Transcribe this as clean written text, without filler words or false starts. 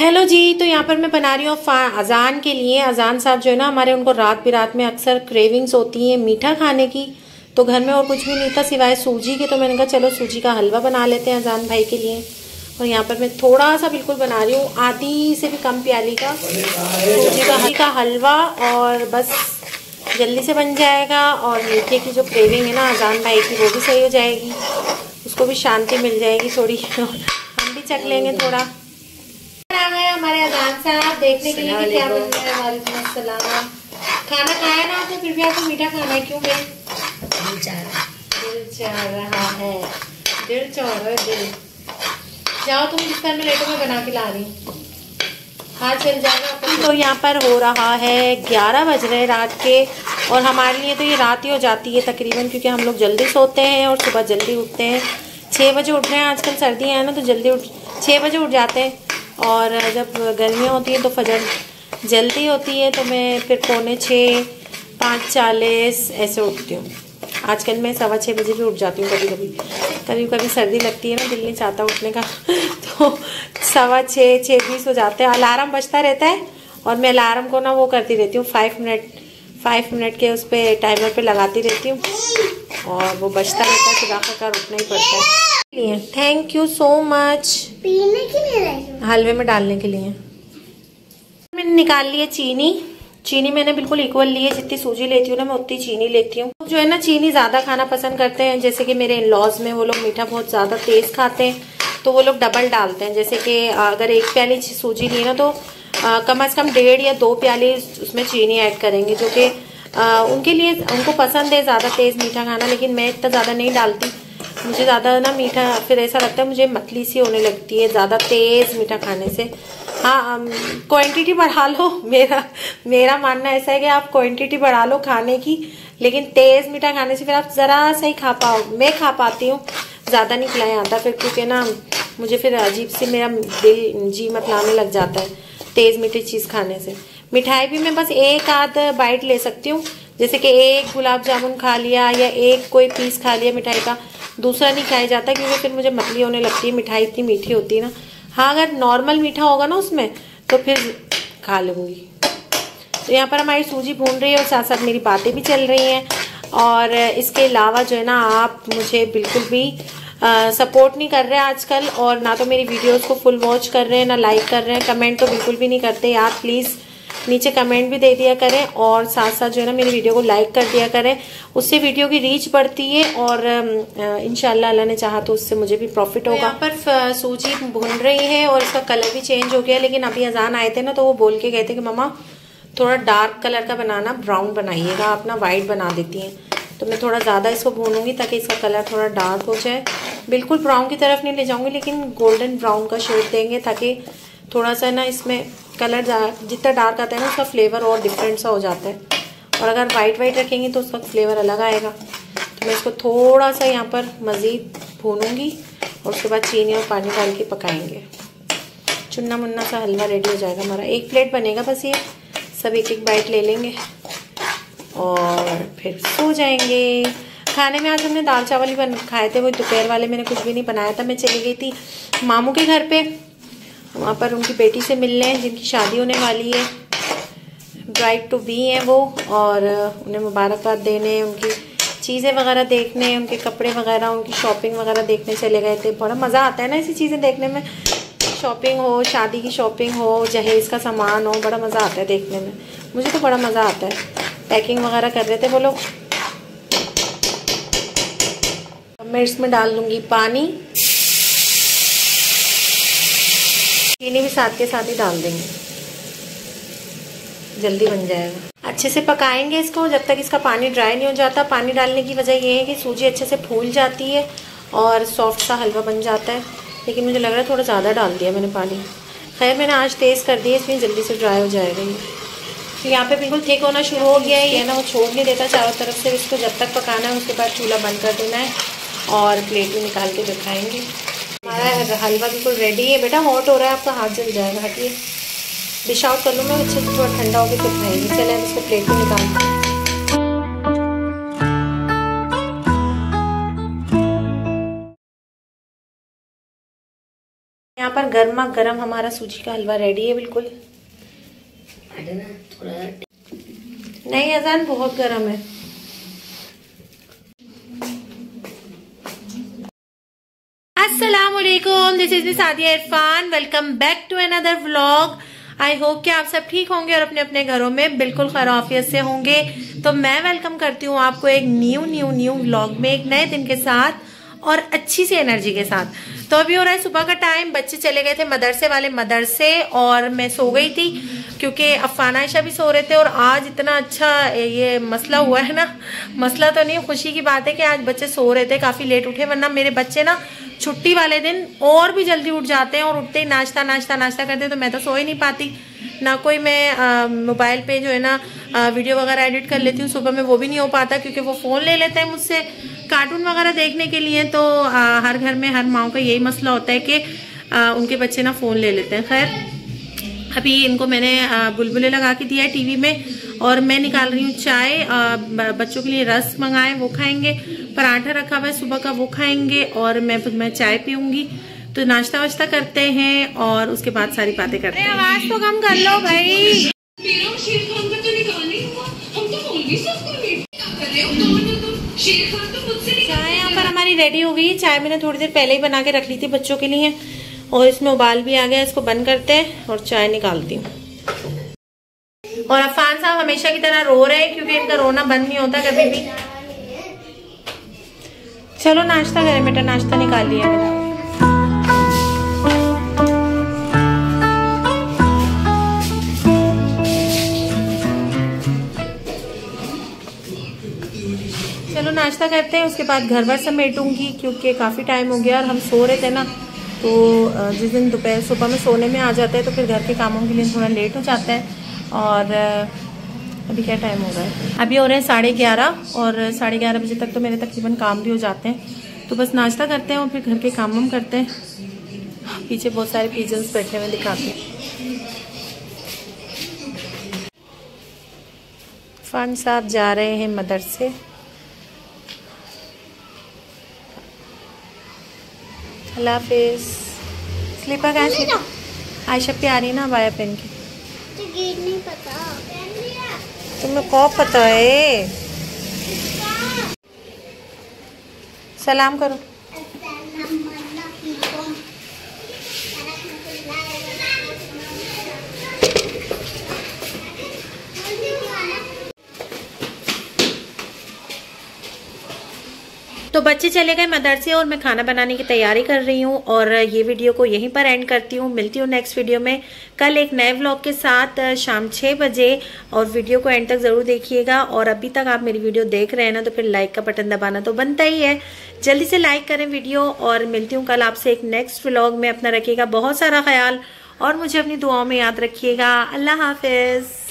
Hello जी। तो यहाँ पर मैं बना रही हूँ अजान के लिए। अजान साहब जो है ना हमारे, उनको रात बिरात में अक्सर क्रेविंग्स होती हैं मीठा खाने की। तो घर में और कुछ भी नहीं था सिवाय सूजी के, तो मैंने कहा चलो सूजी का हलवा बना लेते हैं अजान भाई के लिए। और यहाँ पर मैं थोड़ा सा बिल्कुल बना रही हूँ, आधी से भी कम प्याली का सूजी का हलवा, और बस जल्दी से बन जाएगा। और मीठे की जो क्रेविंग है ना अजान भाई की, वो भी सही हो जाएगी, उसको भी शांति मिल जाएगी थोड़ी। हम भी चख लेंगे थोड़ा। आ गए हमारे अजान साहब देखने के लिए कि क्या बन रहा है। वालेकुम अस्सलाम। खाना खाया ना आपने, फिर भी आपको मीठा खाना है, क्यों बे? दिल चाह रहा है, दिल चाह रहा है दिल। जाओ तुम बिस्तर में लेटो, मैं बना के ला रही हूँ, हाथ चल जाएगा। तो यहाँ पर हो रहा है 11 बज रहे रात के, और हमारे लिए तो ये रात ही हो जाती है तकरीबन, क्योंकि हम लोग जल्दी सोते हैं और सुबह जल्दी उठते हैं। 6 बजे उठ रहे हैं, आजकल सर्दियाँ हैं ना, तो जल्दी 6 बजे उठ जाते हैं। और जब गर्मियाँ होती हैं तो फजर जल्दी होती है, तो मैं फिर 5:45, 5:40 ऐसे उठती हूँ। आजकल मैं 6:15 बजे भी उठ जाती हूँ। कभी कभी सर्दी लगती है ना, दिल नहीं चाहता उठने का, तो 6:15, 6:20 हो जाते हैं। अलार्म बजता रहता है और मैं अलार्म को ना वो करती रहती हूँ, 5 मिनट के उस पर टाइमर पे लगाती रहती हूँ, और वो बजता रहता है, फिर आखिरकार उठना ही पड़ता है। Thank you so much. पीने के लिए, हलवे में डालने के लिए मैंने निकाल ली है चीनी मैंने बिल्कुल इक्वल ली है, जितनी सूजी लेती हूँ ना मैं उतनी चीनी लेती हूँ। जो है ना चीनी ज्यादा खाना पसंद करते हैं, जैसे कि मेरे इन-लॉज में वो लोग मीठा बहुत ज्यादा तेज खाते हैं, तो वो लोग डबल डालते हैं। जैसे कि अगर 1 प्याली सूजी ली ना, तो कम से कम 1.5 या 2 प्याली उसमें चीनी ऐड करेंगे, जो कि उनके लिए, उनको पसंद है ज्यादा तेज मीठा खाना। लेकिन मैं इतना ज्यादा नहीं डालती, मुझे ज़्यादा ना मीठा फिर ऐसा लगता है, मुझे मतली सी होने लगती है ज़्यादा तेज़ मीठा खाने से। हाँ, क्वांटिटी बढ़ा लो, मेरा मानना ऐसा है कि आप क्वांटिटी बढ़ा लो खाने की, लेकिन तेज़ मीठा खाने से फिर आप ज़रा सा ही खा पाओ। मैं खा पाती हूँ, ज़्यादा नहीं खिलाया आता फिर, क्योंकि ना मुझे फिर अजीब सी मेरा दिल जी मतलाने लग जाता है तेज़ मीठी चीज़ खाने से। मिठाई भी मैं बस 1 आध बाइट ले सकती हूँ, जैसे कि 1 गुलाब जामुन खा लिया या 1 कोई पीस खा लिया मिठाई का, दूसरा नहीं खाया जाता, क्योंकि फिर मुझे मतली होने लगती है। मिठाई इतनी मीठी होती है ना। हाँ, अगर नॉर्मल मीठा होगा ना उसमें, तो फिर खा लूँगी। तो यहाँ पर हमारी सूजी भून रही है और साथ साथ मेरी बातें भी चल रही हैं। और इसके अलावा जो है ना, आप मुझे बिल्कुल भी सपोर्ट नहीं कर रहे हैं आजकल, और ना तो मेरी वीडियोस को फुल वॉच कर रहे हैं, ना लाइक कर रहे हैं, कमेंट तो बिल्कुल भी नहीं करते यार। प्लीज़ नीचे कमेंट भी दे दिया करें, और साथ साथ जो है ना मेरी वीडियो को लाइक कर दिया करें, उससे वीडियो की रीच बढ़ती है, और इंशाल्लाह अल्लाह ने चाहा तो उससे मुझे भी प्रॉफिट होगा। यहाँ पर सूजी भून रही है और इसका कलर भी चेंज हो गया, लेकिन अभी अजान आए थे ना, तो वो बोल के गए थे कि मम्मा थोड़ा डार्क कलर का बनाना, ब्राउन बनाइएगा, आप ना वाइट बना देती हैं। तो मैं थोड़ा ज़्यादा इसको भूनूंगी ताकि इसका कलर थोड़ा डार्क हो जाए। बिल्कुल ब्राउन की तरफ नहीं ले जाऊंगी, लेकिन गोल्डन ब्राउन का शेड देंगे, ताकि थोड़ा सा ना इसमें कलर जितना डार्क आता है ना, उसका फ्लेवर और डिफरेंट सा हो जाता है। और अगर वाइट रखेंगे तो उसका फ्लेवर अलग आएगा। तो मैं इसको थोड़ा सा यहाँ पर मज़ीद भूनूंगी, और उसके बाद चीनी और पानी डाल के पकाएंगे। चुन्ना मुन्ना सा हलवा रेडी हो जाएगा हमारा। 1 प्लेट बनेगा बस, ये सब 1 बाइट ले लेंगे और फिर सो जाएंगे। खाने में आज हमने दाल चावल ही खाए थे, वो दोपहर वाले मैंने कुछ भी नहीं बनाया था। मैं चली गई थी मामू के घर पे, वहाँ पर उनकी बेटी से मिलने, जिनकी शादी होने वाली है, ब्राइड टू बी हैं वो, और उन्हें मुबारकबाद देने, उनकी चीज़ें वगैरह देखने, उनके कपड़े वगैरह, उनकी शॉपिंग वगैरह देखने चले गए थे। बड़ा मज़ा आता है ना ऐसी चीज़ें देखने में, शॉपिंग हो, शादी की शॉपिंग हो, जहेज़ का सामान हो, बड़ा मज़ा आता है देखने में। मुझे तो बड़ा मज़ा आता है। पैकिंग वगैरह कर रहे थे वो लोग। अब मैं इसमें डाल दूँगी पानी, चीनी भी साथ के साथ ही डाल देंगे, जल्दी बन जाएगा। अच्छे से पकाएंगे इसको जब तक इसका पानी ड्राई नहीं हो जाता। पानी डालने की वजह ये है कि सूजी अच्छे से फूल जाती है और सॉफ्ट सा हलवा बन जाता है। लेकिन मुझे लग रहा है थोड़ा ज़्यादा डाल दिया मैंने पानी। खैर मैंने आज तेज़ कर दिया, इसमें जल्दी से ड्राई हो जाएगा ये। तो यहाँ पे बिल्कुल थिक होना शुरू हो गया है ये ना, वो छोड़ नहीं देता चारों तरफ से। इसको जब तक पकाना है उसके बाद चूल्हा बंद कर देना है, और प्लेट में निकाल के दिखाएंगे। हमारा हलवा बिल्कुल रेडी है। बेटा हॉट हो रहा है, आपका हाथ जल जाएगा, हटिए। डिश आउट कर लूँ मैं अच्छे से, थोड़ा ठंडा होकर फिर खाएंगे। चले हम इसको प्लेट में निकालते हैं। यहाँ पर गर्मा गर्म हमारा सूजी का हलवा रेडी है बिल्कुल। नहीं अजान बहुत गर्म है। अस्सलामुअलैकुम, this is Sadia Irfan. Welcome back to another vlog. I hope कि आप सब ठीक होंगे और अपने अपने घरों में बिल्कुल खैरियत से होंगे। तो मैं वेलकम करती हूँ आपको एक न्यू व्लॉग में, एक नए दिन के साथ और अच्छी सी एनर्जी के साथ। तो अभी हो रहा है सुबह का टाइम, बच्चे चले गए थे मदरसे और मैं सो गई थी क्योंकि अफान आयशा भी सो रहे थे। और आज इतना अच्छा ये मसला हुआ है ना, मसला तो नहीं, खुशी की बात है कि आज बच्चे सो रहे थे, काफी लेट उठे। वरना मेरे बच्चे ना छुट्टी वाले दिन और भी जल्दी उठ जाते हैं और उठते ही नाश्ता करते हैं। तो मैं तो सो ही नहीं पाती, ना कोई मैं मोबाइल पे जो है ना वीडियो वगैरह एडिट कर लेती हूँ सुबह में, वो भी नहीं हो पाता क्योंकि वो फ़ोन ले लेते हैं मुझसे कार्टून वगैरह देखने के लिए। तो हर घर में हर माँ का यही मसला होता है कि उनके बच्चे ना फ़ोन ले लेते हैं। खैर अभी इनको मैंने बुलबुले लगा के दिया है टीवी में और मैं निकाल रही हूँ चाय। बच्चों के लिए रस्क मंगाए, वो खाएंगे। पराठा रखा हुआ है सुबह का, वो खाएंगे और मैं चाय पीऊंगी। तो नाश्ता वाश्ता करते हैं और उसके बाद सारी बातें करते हैं। आवाज तो कम कर लो भाई। चाय यहाँ पर हमारी रेडी हो गई। चाय मैंने थोड़ी देर पहले ही बना के रख ली थी बच्चों के लिए और इसमें उबाल भी आ गया। इसको बंद करते हैं और चाय निकालती हूँ। और अफान साहब हमेशा की तरह रो रहे हैं क्योंकि इनका रोना बंद नहीं होता कभी भी। चलो नाश्ता करें बेटा, नाश्ता निकाल लिया बेटा। चलो नाश्ता करते हैं, उसके बाद घर वर समेटूंगी क्योंकि काफ़ी टाइम हो गया और हम सो रहे थे ना। तो जिस दिन दोपहर सुबह में सोने में आ जाता है तो फिर घर के कामों के लिए थोड़ा लेट हो जाता है। और अभी क्या टाइम हो रहा है, अभी हो रहे हैं 11:30 और 11:30 बजे तक तो मेरे तकरीबन काम भी हो जाते हैं। तो बस नाश्ता करते हैं और फिर घर के काम हम करते हैं। पीछे बहुत सारे पिजन्स बैठे हुए दिखाते हैं। फन साहब जा रहे हैं मदरसे। अल्लाह हाफिज। स्लीपर कहाँ से आयशा प्यारी ना बाया पहन के। नहीं पता, तुम्हें कौन पता है। सलाम करो। तो बच्चे चले गए मदरसे और मैं खाना बनाने की तैयारी कर रही हूँ और ये वीडियो को यहीं पर एंड करती हूँ। मिलती हूँ नेक्स्ट वीडियो में कल एक नए व्लॉग के साथ शाम 6 बजे। और वीडियो को एंड तक ज़रूर देखिएगा। और अभी तक आप मेरी वीडियो देख रहे हैं ना तो फिर लाइक का बटन दबाना तो बनता ही है, जल्दी से लाइक करें वीडियो। और मिलती हूँ कल आपसे एक नेक्स्ट व्लॉग में। अपना रखिएगा बहुत सारा ख्याल और मुझे अपनी दुआओं में याद रखिएगा। अल्लाह हाफिज़।